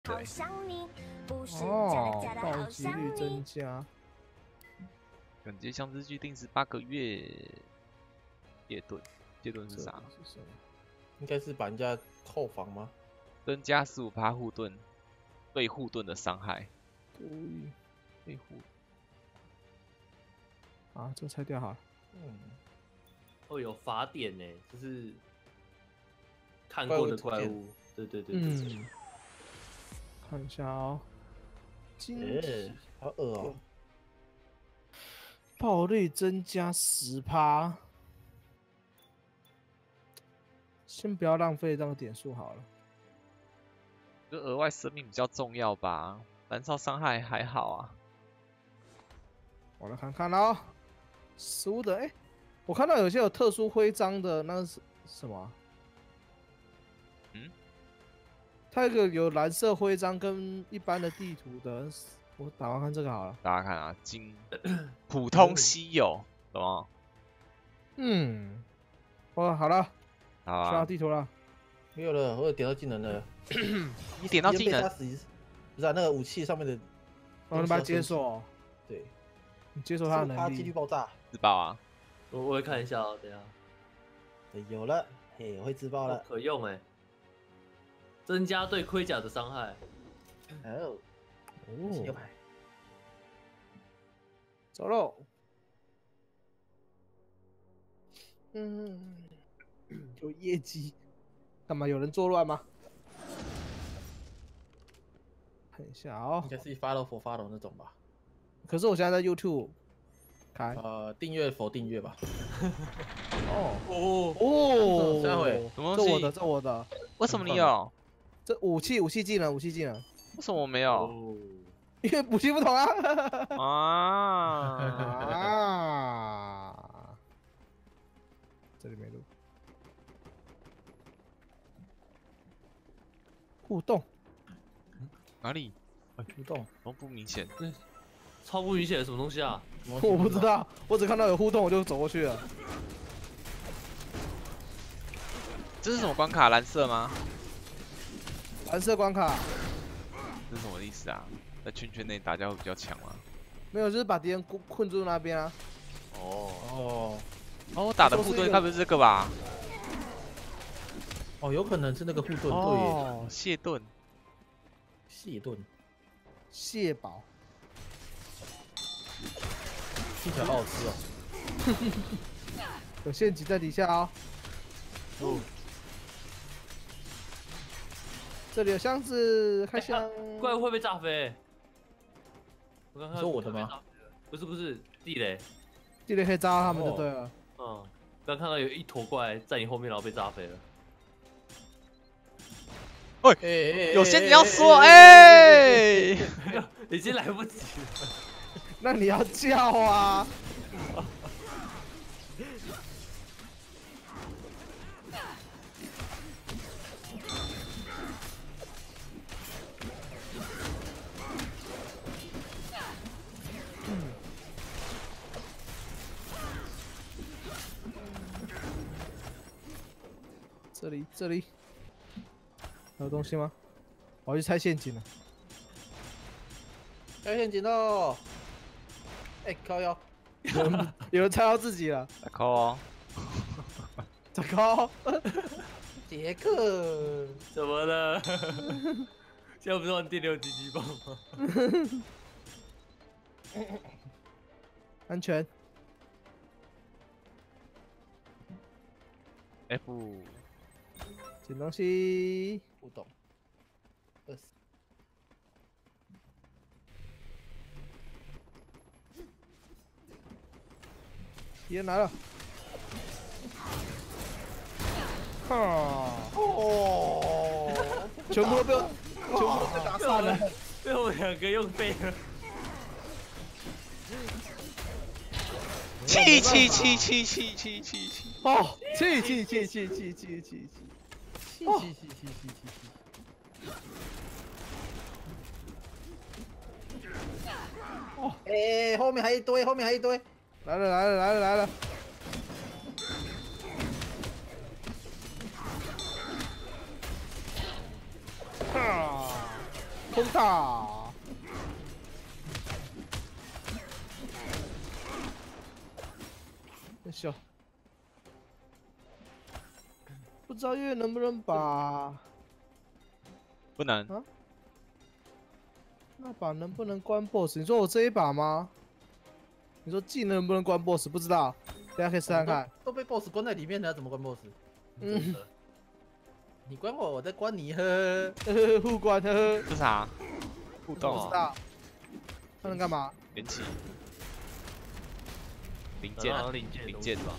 对。 哦，暴击率增加。 本节相知剧定时8个月。戒盾是啥？ 是什么？应该是把人家扣防吗？ 增加15%护盾，对护盾的伤害。对护。 啊，这个拆掉好了。 哦，有法典呢，就是看过的怪物。对。 看一下哦。 好恶哦。 爆率增加10%。先不要浪费这个点数好了。 就额外生命比较重要吧，燃烧伤害还好啊。 我来看看哦。15的，我看到有些有特殊徽章的，那是什么啊？它有蓝色徽章跟一般的地图的，我打完看这个好了。 大家看啊，普通稀有，懂吗？ 好了， 好啊， 刷到地图了。 没有了，我有点到技能了。 你点到技能？ 不是啊，那个武器上面的， 你把它解锁。 对， 你解锁它的能力。 它几率爆炸。 自爆啊！ 我会看一下哦，等一下。 有了，嘿，我会自爆了。 可用增加对盔甲的伤害。 牛排。 走喽。有业绩。干嘛？有人作乱吗？看一下哦。 应该是 follow for follow 那种吧。 可是我现在在 YouTube 开。 订阅否订阅吧。 三回。 什么东西？ 这我的。 为什么你有？ 这武器技能。为什么我没有？ 因为武器不同啊。这里没录。互动。 哪里？ 互动。 不明显。 超不明显，什么东西啊？ 我不知道，我只看到有互动，我就走过去了。 这是什么关卡？蓝色吗？ 蓝色关卡。 这是什么意思啊？在圈圈内打架会比较强吗？ 没有，就是把敌人困住那边啊。 我打的护盾该不是这个吧？ 有可能是那个护盾。对。 蟹盾。 蟹堡。 听起来好好吃哦。 有陷阱在底下哦。这里有箱子，开箱。 怪物会被炸飞。 你说我的吗？ 不是，地雷可以炸到他们就对了。 刚看到有一坨怪在你后面，然后被炸飞了。 有些你要说， 已经来不及了。 那你要叫啊！这里还有东西吗？我要去拆陷阱了。 拆陷阱喽！靠腰！ 有人猜到自己了。 再扣哦。 再扣。 杰克， 怎么了？现在不是玩第6级击棒吗？ 安全。 F。 捡东西。 互动。20。 敌人来了。全部都被打散了。 被我们2个用飞了。 气！ 气！ 后面还一堆， 来了！ 空塔。笑。不知道月能不能把不能。 啊？那把能不能关 BOSS？ 你说我这一把吗？你说技能能不能关 BOSS？ 不知道，大家可以试看看。 都被 BOSS 关在里面了，怎么关 BOSS？ 嗯， 你关我，我再关你，呵互关呵。 这啥？互不动啊？ 知道。它能干嘛？ 连起。零件啊， 零件零件吧。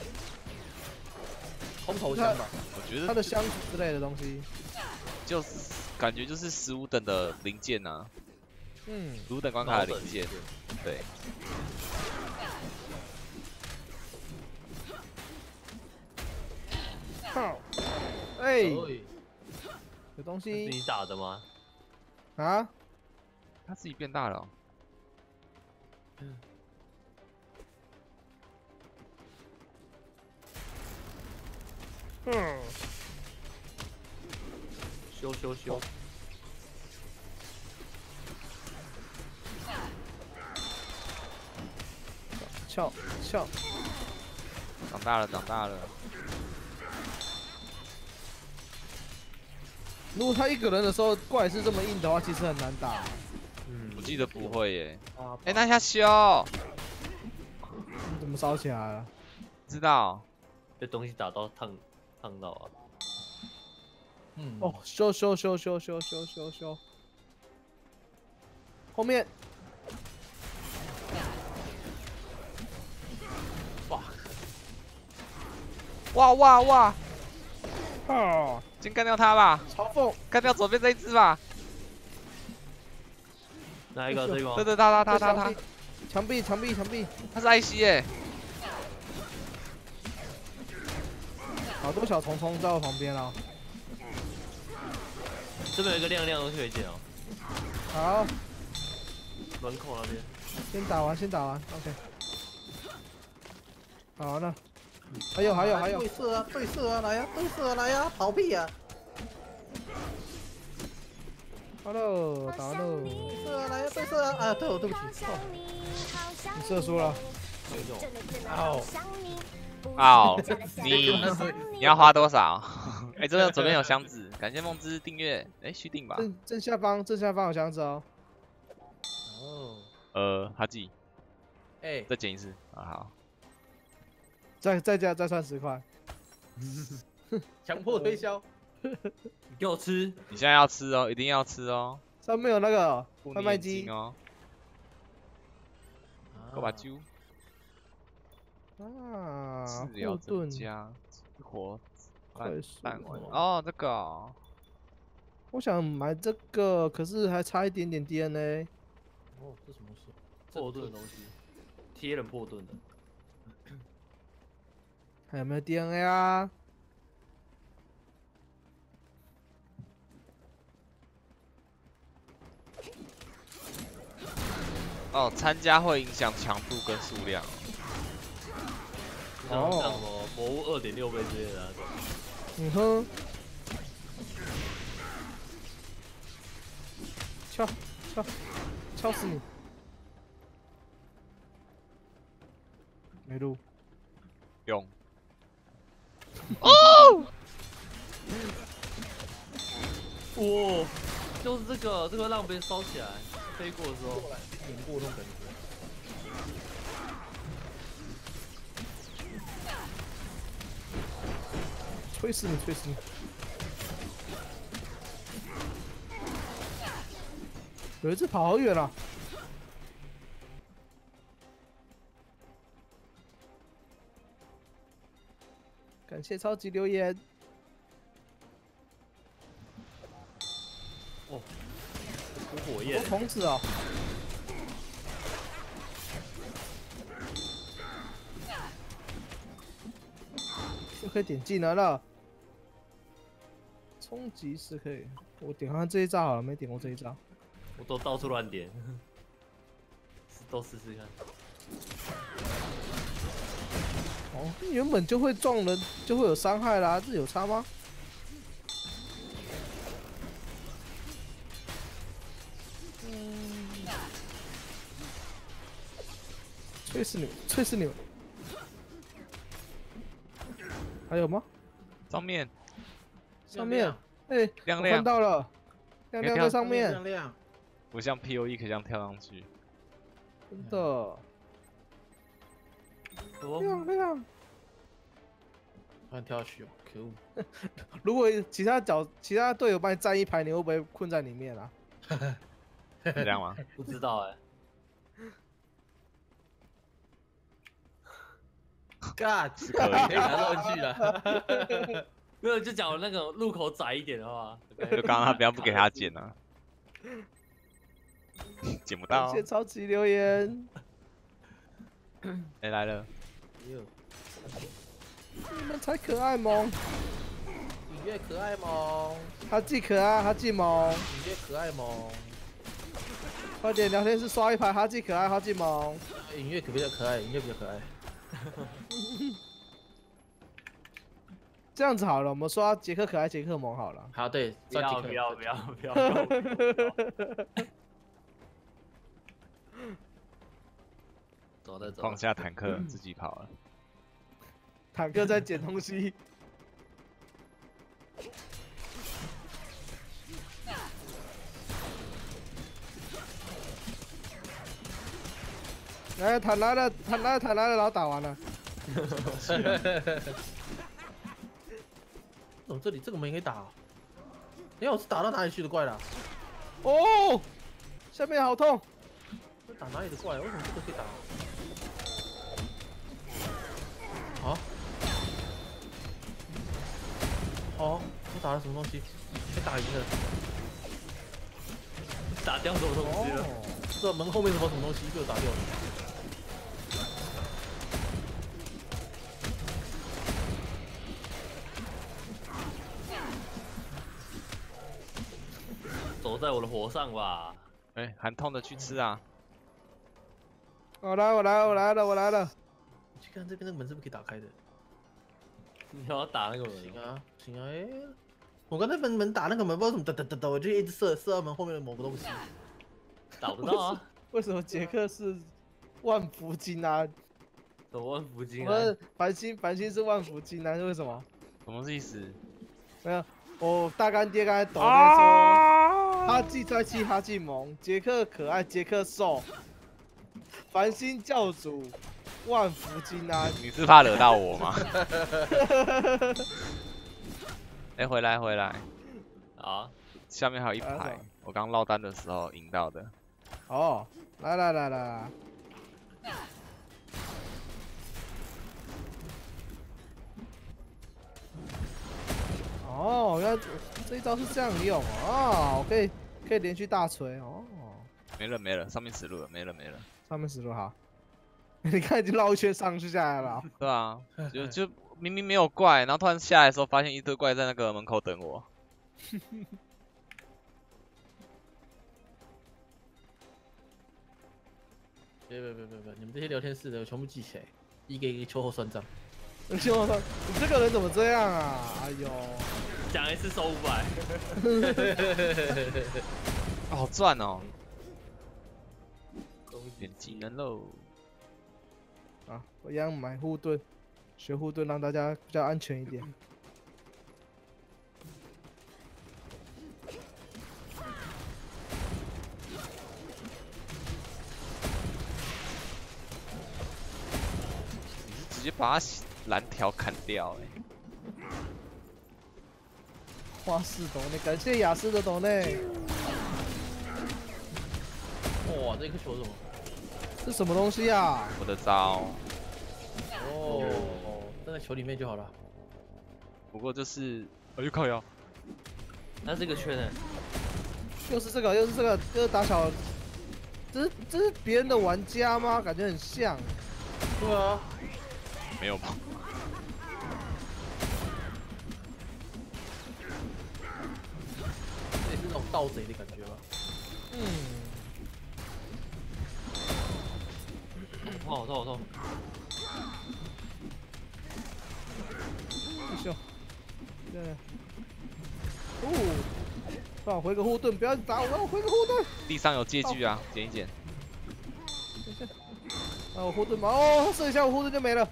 空投箱吧。 我觉得它的箱子之类的东西。 就是感觉就是15等的零件啊，15等关卡的零件，对。 靠！哎，有东西。 是你打的吗？ 啊？ 它自己变大了哦。 修。 翘。 长大了。 如果他一个人的时候怪是这么硬的话，其实很难打。 我记得不会耶。 啊， 那一下修。 你怎么烧起来了？ 知道。 被东西打到烫到啊。 哦，修。后面。 哇！ 哦， 先干掉他吧。 嘲讽。 干掉左边这一只吧。 哪一个？这个吗？ 对，他。 墙壁。 他是艾希耶。 好多小虫虫在我旁边啊。 这边有一个亮的东西可以捡哦。 好。 门口那边。 先打完 ，OK。好了。还有。 对射啊，来呀，逃避啊！ 好喽，打完喽。 对射啊！啊，对不起， 你射输了。 你要花多少？哎，这边左边有箱子，感谢梦之订阅，哎，续订吧。 正下方有箱子哦。 哈记。 哎， 再捡一次啊，好。 再算10块。 强迫推销。 你给我吃！ 你现在要吃哦，一定要吃哦。 上面有那个贩卖机哦。够把揪。 啊， 治疗增加，活范围。哦，这个。 我想买这个，可是还差一点点 DNA。 哦，这什么东西？ 破盾的东西，贴人破盾的。 还有没有 DNA 啊？ 哦，参加会影响强度跟数量。 像什么魔物2.6倍之类的那种。 敲死你！没路。 用。 哇，就是这个让别人烧起来，飞过的时候， 碾过那种感觉。 吹死你！有一只跑好远了。感谢超级留言。 哦，吐火焰。 虫子哦。就可以点技能了。冲击是可以，我点看这一招好了，没点过这一招。 我都到处乱点，都试试看。 哦，原本就会撞人，就会有伤害啦，这有差吗？ 吹死你们，吹死你们！还有吗？ 上面上面，哎， 亮我看到了，亮亮在上面， 亮亮， 不像 POE 可以这样跳上去。 真的哦， 亮亮。 突然跳下去哦，可恶！ 如果其他队友帮你站一排，你会不会困在里面啊？ 是这样吗？ 不知道哎。 God， 是可以可以拿上去了。 没有，就讲那个路口窄一点的话， 就刚刚他不给他捡啊，捡不到感。谢超级留言， 哎，来了， 你们才可爱萌， 你越可爱萌， 他既可爱，他既萌， 你越可爱萌。 快点聊天室刷一排，他既可爱，他既萌。 音乐比较可爱，音乐比较可爱。 这样子好了，我们刷杰克可爱，杰克萌好了。 好，对， 不要抓不要不要不要，走的走。 放下坦克，自己跑了。 坦克在捡东西。哎，坦来了，坦来了，坦来了，然后打完了。 哦，这里这个门可以打、哦。哎，我是打到哪里去的怪了？ 哦，下面好痛。 我打哪里的怪？为什么这个可以打？啊？哦，我打了什么东西？被打赢了。 打掉什么东西了？ 不知道门后面什么东西被我打掉了。 走在我的火上吧！ 哎，喊痛的去吃啊！ 我来了。 你去看这边那个门是不是可以打开的？ 你要打那个门？ 行啊，哎、我刚才门打那个门，不知道怎么哒，我就一直射到门后面的某个东西， 打不到啊！ 为什么杰克是万福金啊？ 什么万福金我啊？ 们繁星是万福金啊？是为什么？ 什么意思？ 没有，我大干爹刚才抖在说，他既帅气，他既萌，杰克可爱，杰克瘦，繁星教主，万福金啊！ 你是怕惹到我吗？哎，回来， 啊！ 下面还有一排，我刚落单的时候赢到的。 哦，来。哦，原来这一招是这样用哦，我可以连续大锤哦。 没了，上面死路了，没了。 上面死路好，你看已经绕一圈上去下来了。 对啊，就明明没有怪，然后突然下来的时候发现一堆怪在那个门口等我。 别，你们这些聊天室的我全部记起来，一个一个秋后算账。 我说你这个人怎么这样啊？哎呦， 讲一次收500， 哦，好赚哦！点技能喽！ 啊，我一样买护盾，学护盾让大家比较安全一点。 直接把他蓝条砍掉花式斗内，感谢雅思的斗内。 哇，这颗球是什么？ 这什么东西啊？ 我的招。 哦，站在球里面就好了。 不过就是，哎呦靠腰！ 那这个圈呢？ 又是这个，又是打小，这是别人的玩家吗？感觉很像。 对啊， 没有吧？ 这也是那种盗贼的感觉吧？ 好痛！ 优秀。对。哦，帮我回个护盾，不要打我，我要回个护盾。 地上有借据啊，捡一捡。 啊，我护盾嘛，哦，射一下我护盾就没了。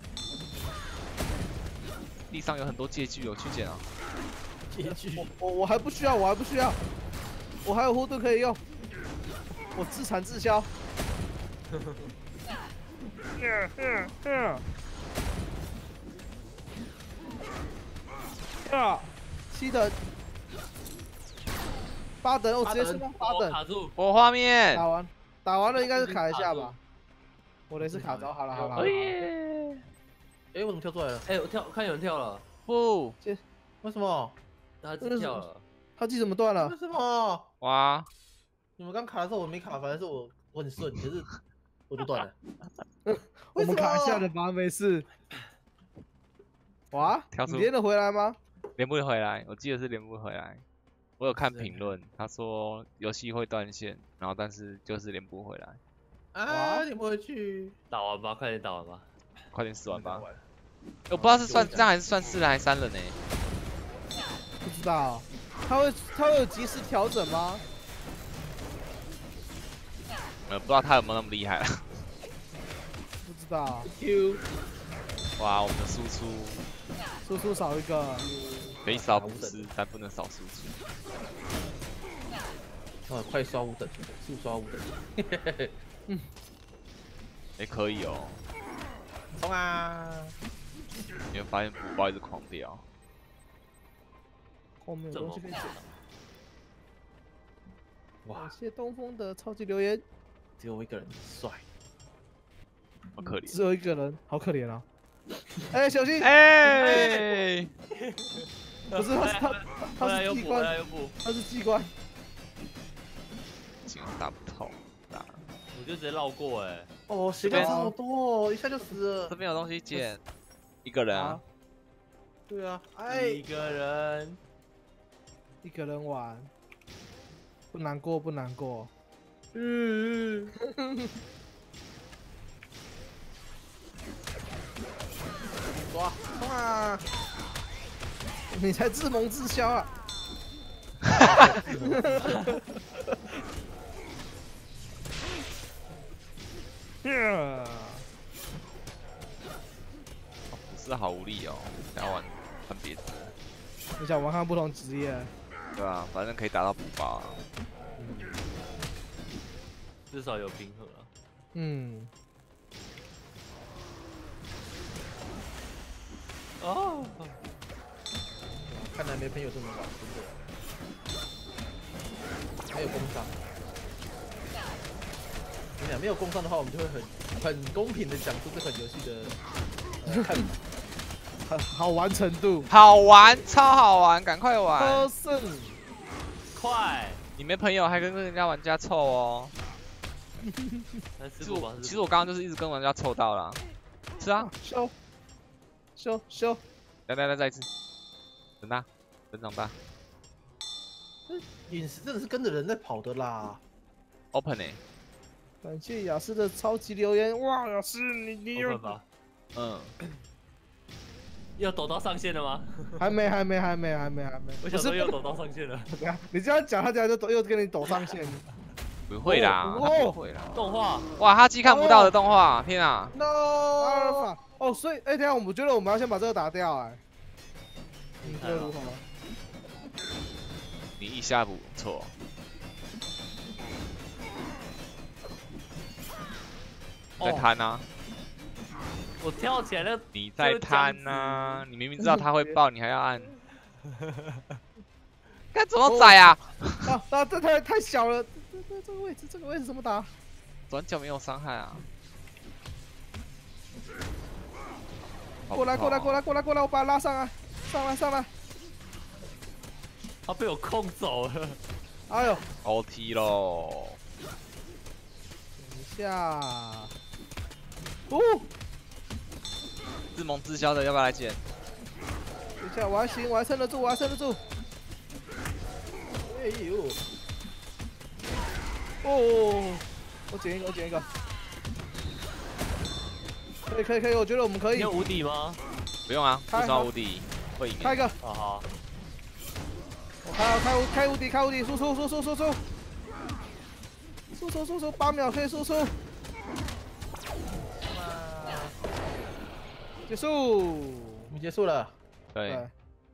地上有很多借据，我去捡啊。 结局。 我还不需要，我还不需要，我还有护盾可以用，我自产自销。7等，8等，我直接升到8等。 卡住， 我画面。 打完了应该是卡一下吧。我的是卡着，好了好了。 哎，我怎么跳出来了？ 哎，我看有人跳了， 不， 为什么？ 他自己跳了。 他记怎么断了为？什么？ 哇， 你们刚卡的时候我没卡，反正是我很顺，可是我就断了。 我们卡一下的吧，没事。哇， 跳出你连得回来吗？ 连不回来，我记得是连不回来。我有看评论，他说游戏会断线，然后但是就是连不回来。 啊，你不回去？ 打完吧，快点打完吧。 快点死完吧！我不知道是算这样还是算4人还是3人呢？ 不知道，他会有及时调整吗？ 不知道他有没有那么厉害了。 不知道。 哇，我们的输出输少一个。 可以少补失，但不能少输出。 快刷5等，速刷5等。 可以哦。 冲啊！ 你会发现补包一直狂掉。 后面有东西可以捡。 哇！ 感谢东风的超级留言。 只有我一个人帅， 好可怜。 只有一个人，好可怜啊！哎，小心！ 哎， 不是他是机关，他是机关。 竟然打不透，打。 我就直接绕过哎。 哦，血量差好多哦，一下就死了。 这边有东西捡，一个人啊。 对啊， 一个人， 一个人玩，不难过不难过。 抓，冲啊！ 你才自萌自销啊！ 不是好无力哦，想要玩别的。 你想玩看不同职业？ 对啊，反正可以打到补包啊。 至少有平衡啊。 嗯。 哦。 看来没朋友这么玩，真的。还有工伤。我跟你讲，没有工伤的话，我们就会很公平的讲出这款游戏的看法。 好玩程度， 好玩，超好玩，赶快玩！ 超胜， 快！ 你没朋友还跟人家玩家凑哦。其实我刚刚就是一直跟玩家凑到了。是啊， 修， 来，再一次，等他，等长大。 陨石真的是跟着人在跑的啦。 Open 欸。 感谢雅思的超级留言，哇，雅思你有吧？要抖到上线了吗？ 还没。 我想说要抖到上线了。 你这样讲，他等下就又跟你抖上线。 不会啦，不会啦。 动画， 哇，他既看不到的动画，天啊 ！No， 阿尔法。哦，所以，等下我觉得我们要先把这个打掉，你觉得如何？ 你一下不错。在贪啊！ 我跳起来了。 你在贪啊！你明明知道他会爆，你还要按。看怎么宰啊！ 这太小了，这个位置怎么打？ 转角没有伤害啊！ 过来，我把他拉上来，上来！ 他被我控走了。 哎呦 ，OT 咯！ 等一下， 自萌自销的要不要来捡？ 等一下，我还撑得住，哎呦！哦，我捡一个。可以，我觉得我们可以。 你有无敌吗？ 不用啊，不刷无敌会赢。 开一个。 好。 我开无敌，输出，8秒可以输出。 结束， 我们结束了。 对， 对，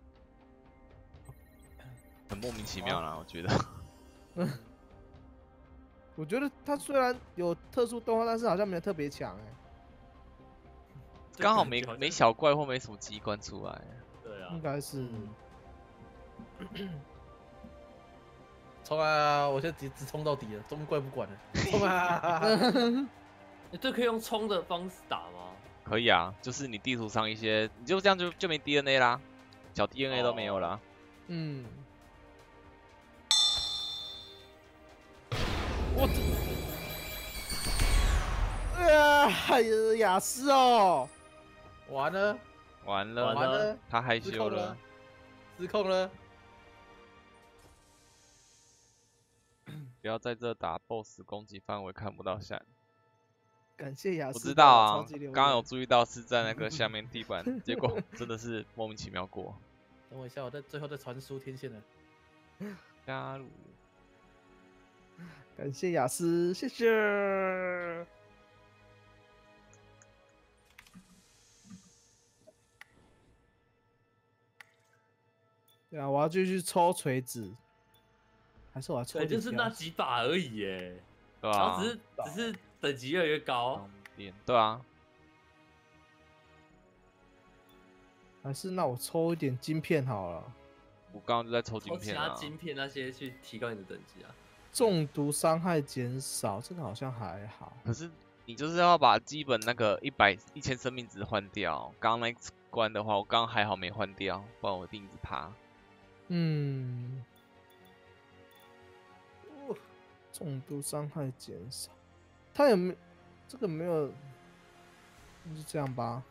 很莫名其妙啦，我觉得。 我觉得它虽然有特殊动画，但是好像没有特别强哎。 刚好这感觉没小怪或没什么机关出来。 对啊应，该是。 冲啊！我现在只冲到底了，终于怪不管了。冲啊！ 这可以用冲的方式打吗？ 可以啊，就是你地图上一些，你就这样就没 DNA 啦，小 DNA 都没有啦。 嗯，雅思哦， 完了， 完了， 完了， 他害羞失控了了。， 失控了。 不要在这打 BOSS，攻击范围看不到下。 感谢雅思。 我知道啊超级留，言刚刚有注意到是在那个下面地板，结果真的是莫名其妙过。 等我一下，我最后再传输天线了。 加入。 感谢雅思，谢谢。对啊，我要继续抽锤子，还是我要抽对， 一点就是那标几把而已耶， 对然后啊， 只是等级越来越高方。便，对啊， 还是那我抽一点晶片好了。 我刚刚就在抽晶抽其他片啊。 晶片那些去提高你的等级啊。 中毒伤害减少，这个好像还好。 可是你就是要把基本那个1000生命值换掉。刚刚那一关的话，我刚刚还好没换掉，不然我一定一直爬。 嗯，中毒伤害减少，它有没这个没有？那就这样吧。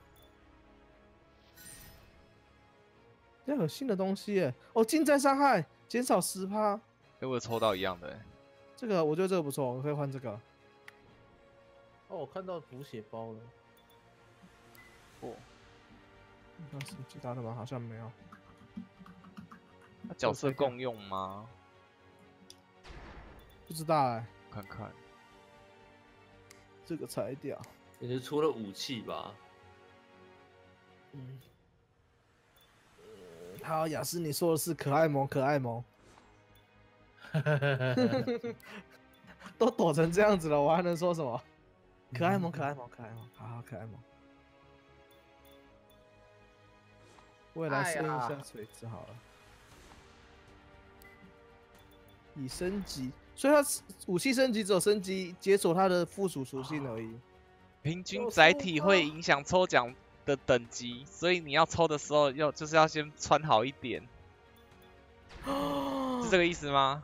要有新的东西耶！哦，近战伤害减少10%， 因为我有抽到一样的、欸， 这个我觉得这个不错，我可以换这个。 哦，我看到补血包了。 哦， 那是其他的吗？好像没有。 那角色共用吗？ 不知道哎， 看看， 这个裁掉。 也是出了武器吧？ 好，雅思，你说的是可爱萌，可爱萌，都躲成这样子了，我还能说什么？可爱萌，可爱萌，可爱萌，好好可爱萌。我也来升一下锤子好了。已升级，所以它武器升级只有升级解锁它的附属属性而已。 平均载体会影响抽奖的等级，所以你要抽的时候就是要先穿好一点，是这个意思吗？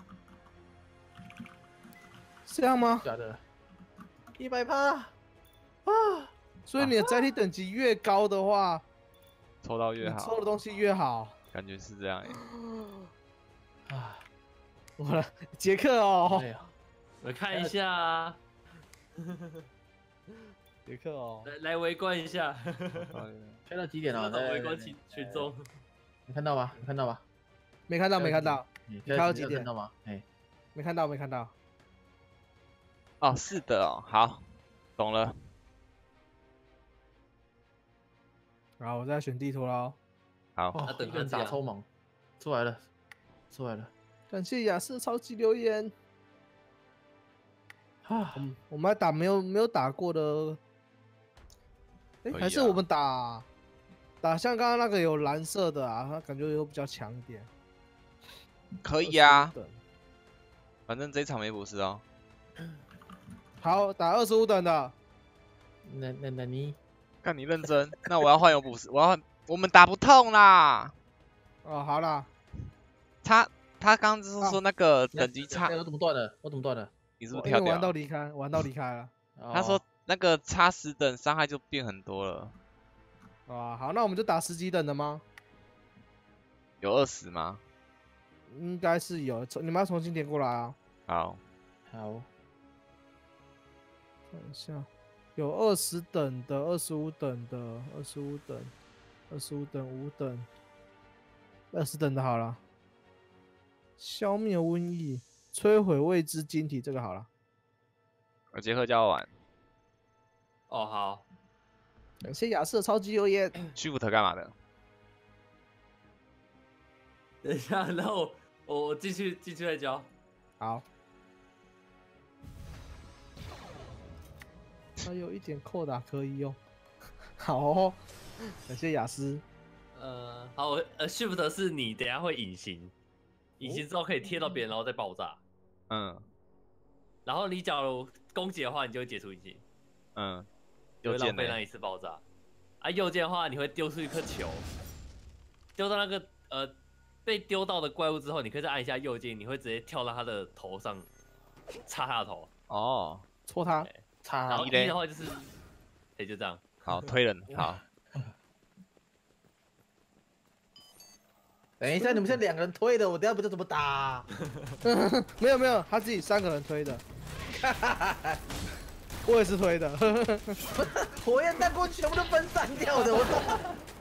这样吗？ 假的，100%啊！ 所以你的载体等级越高的话， 抽到越好你抽的，东西越好。 感觉是这样耶。 啊， 我的杰克哦， 哎呀， 我看一下啊， 杰克哦， 来围观一下， 开到几点了？ 围观群众。 你看到吧？你看到吧？ 没看到，没看到， 你开到几点看到吗？哎， 没看到，没看到。 哦，是的哦，好，懂了。 然后我再选地图喽。 好， 哦， 等一个人他这样打抽盲，出来了，出来了。 感谢雅思超级留言。 啊， 我们来打没有打过的，哎、 可以还是啊我们打像刚刚那个有蓝色的啊，它感觉有比较强一点。 可以啊 25，等反正这一场没补师哦。 好，打25等的。 那你看你认真，那我要换有补师，我们打不痛啦。 哦，好啦， 他刚刚就是说那个等级差哎，我怎么断了？我怎么断了？ 你是不是跳掉因为玩到？离开，玩到离开了。 他说那个差10等伤害就变很多了， 啊，好，那我们就打10几等的吗？ 有20吗？ 应该是有，你们要重新点过来啊。 好， 好， 看一下，有20等的、25等的、25等、25等、5等、20等的好了。消灭瘟疫，摧毁未知晶体，这个好了。 我杰克教我玩。 哦，好， 感谢亚瑟的超级留言。 Shift 干嘛的？ 等一下，然后我继续再教。 好。还有一点扣打可以用。好哦，感谢雅思。 好，Shift 是你等一下会隐形，隐形之后可以贴到别人，然后再爆炸。 嗯然后你假如攻击的话，你就会解除隐形， 嗯， 就右键呢？ 会浪费那一次爆炸。啊，右键的话，你会丢出一颗球，丢到那个被丢到的怪物之后，你可以再按一下右键，你会直接跳到他的头上，插他的头。 哦， 戳他， 然后一嘞的话就是，就这样。 好，推人，好。 等一下，你们现在2个人推的，我等下不知道怎么打。 没有，他自己3个人推的。我也是推的。 火焰弹过去全部都分散掉的，我操！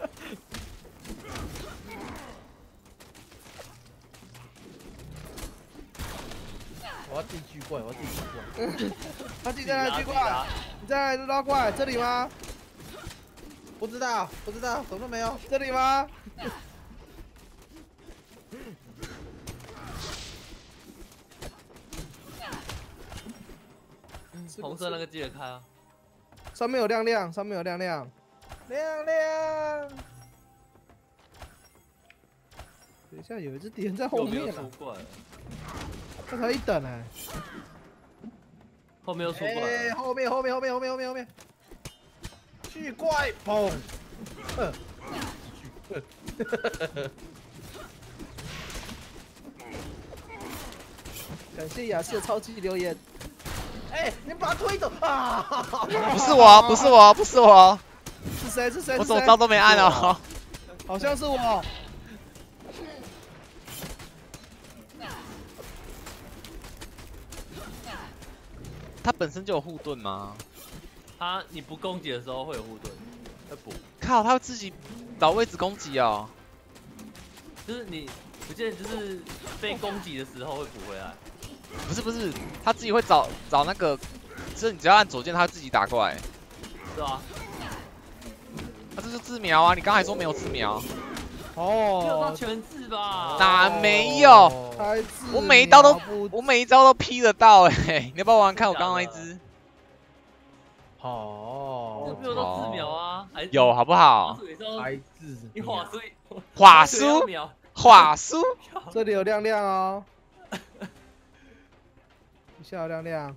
我要进巨怪，我要进巨怪。 他自己在那巨怪，你在那拉怪，这里吗？ 不知道，什么都没有。 这里吗？ 红色那个记得开啊。 上面有亮亮，上面有亮亮。 亮亮， 等一下，有一只敌人在后面又啊！ 出怪了， 他才1等哎。 后面又出怪了。 哎，后面，巨怪，砰！ 感谢雅瑟的超级留言。 哎，你把他推走啊！ 不是我，不是我，不是我， 是谁？是谁？ 我怎么招都没按哦。 好像是我。 他本身就有护盾吗？ 你不攻击的时候会有护盾，会补。 靠，他会自己找位置攻击哦。 就是你不见就是被攻击的时候会补回来。 不是，他自己会找那个，就是你只要按左键，他会自己打过来。 是啊。 他这是自瞄啊！你刚才说没有自瞄。 没有到哦， 全自吧？ 哪没有？ 开自我每一招都瞄不我每一招都劈得到哎！你要不要玩看我刚刚那一只？ 哦， 没有到自瞄啊？还是有好不好？ 白字， 你画书， 画书， 瞄。 画书， 这里有亮亮哦。一下有亮亮。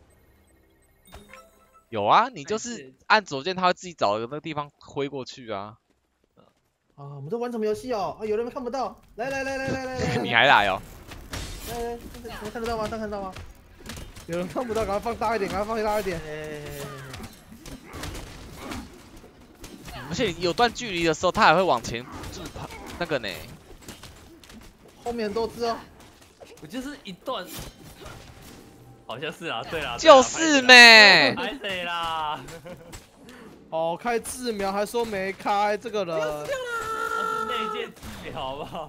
有啊，你就是按左键，他会自己找那个地方挥过去啊。 啊，我们在玩什么游戏哦？啊，有人看不到，来， 你还来哦？ 来，能看得到吗？能看得到吗？ 有人看不到，赶快放大一点，赶快放大一点。 而且有段距离的时候，他还会往前助跑那个呢。 后面很多只哦。 我就是一段，好像是啊，对啦， 就是没。 拍谁啦？ 哦，开自瞄还说没开，这个人。 内建自瞄好不好？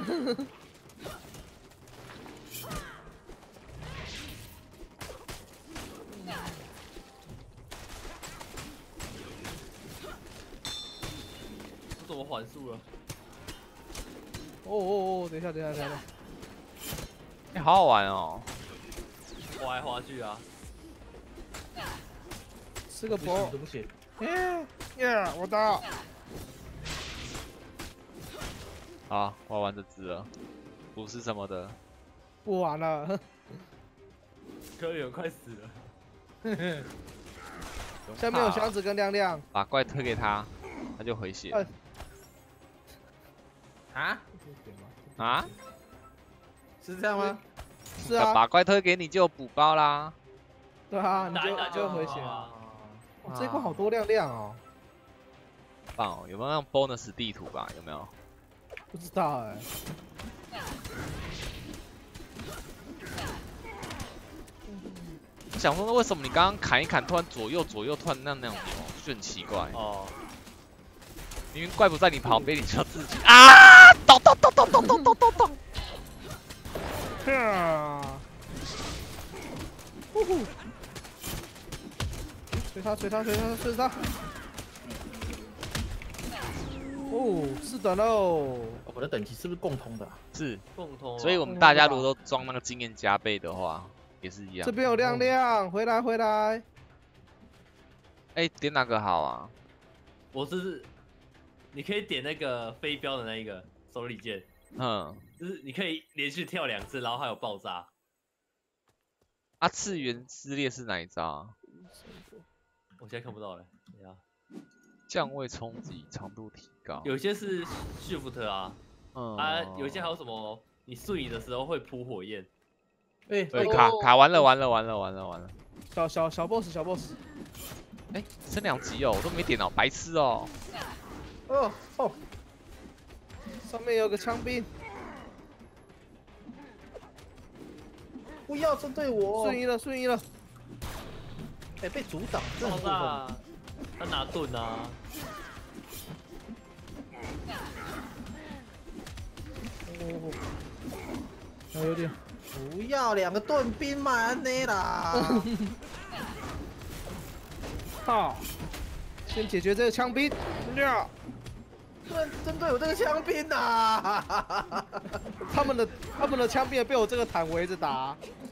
我怎么缓速了？ 哦，等一下。 哎，好好玩哦。 滑来滑去啊。 吃个波。 对不起。 耶，我打。 好，我要玩这只了，不是什么的。 不玩了。 科员快死了。 下面有箱子跟亮亮。 把怪推给他，他就回血。啊？ 是这样吗？ 是啊。 把怪推给你就有补包啦。 对啊，你打一打就回血。 啊。 哇，这块好多亮亮哦。 棒哦，有没有那种 bonus 地图吧？有没有？ 不知道哎。 我想说，为什么你刚刚砍一砍，突然左右突然那样扭，就很奇怪。 哦。 明明怪不在你旁边，你就自己啊！咚！ 吹他！ 哦，是的喽。 我们的等级是不是共通的啊？ 是， 共通啊。 所以我们大家如果都装那个经验加倍的话，也是一样这。边有亮亮，回来回来。 哎，点哪个好啊？ 你可以点那个飞镖的那一个手里剑， 嗯， 就是你可以连续跳2次，然后还有爆炸。 啊，次元撕裂是哪一招啊？ 我现在看不到了，等一下。 降位冲击，长度提高。 有些是 shift 啊，有些还有什么？你瞬移的时候会扑火焰。 哎， 对，卡完了。 小 boss 小 boss。 哎，升2级哦，我都没点哦，白痴哦。 哦， 上面有个枪兵， 不要针对我！ 瞬移了。 哎，被阻挡，这很过分。 爆炸！他拿盾啊！ 还有点。 不要2个盾兵嘛，那啦！ 好，先解决这个枪兵。呀， 不能针对我这个枪兵啊！ 他们的枪兵也被我这个坦围着打。